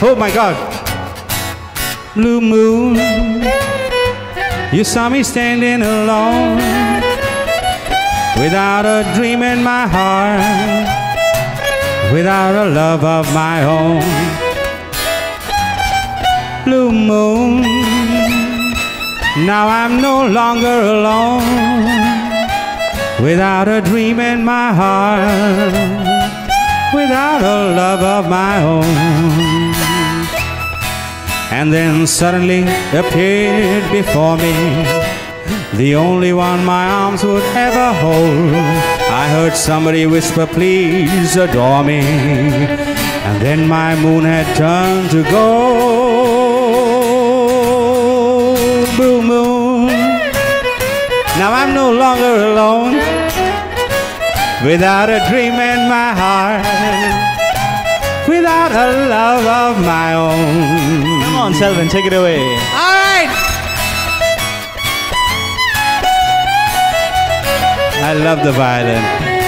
Oh my God. Blue moon, you saw me standing alone, without a dream in my heart, without a love of my own. Blue moon, now I'm no longer alone, without a dream in my heart, without a love of my own. And then suddenly appeared before me the only one my arms would ever hold. I heard somebody whisper, please adore me. And then my moon had turned to gold. Blue moon, now I'm no longer alone, without a dream in my heart, without a love of my own. Come on, Selvin, take it away. All right. I love the violin.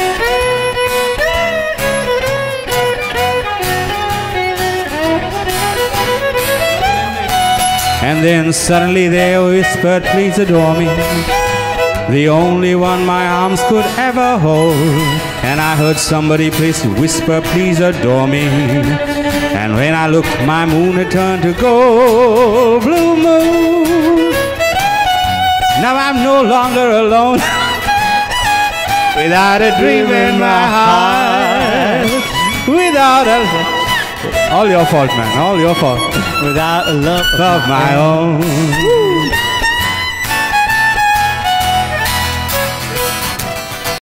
And then suddenly they whispered, please adore me, the only one my arms could ever hold. And I heard somebody please whisper, please adore me. And when I looked, my moon had turned to gold. Blue moon, now I'm no longer alone, without a dream in my heart, without a... All your fault, man, all your fault. Without a love of my own.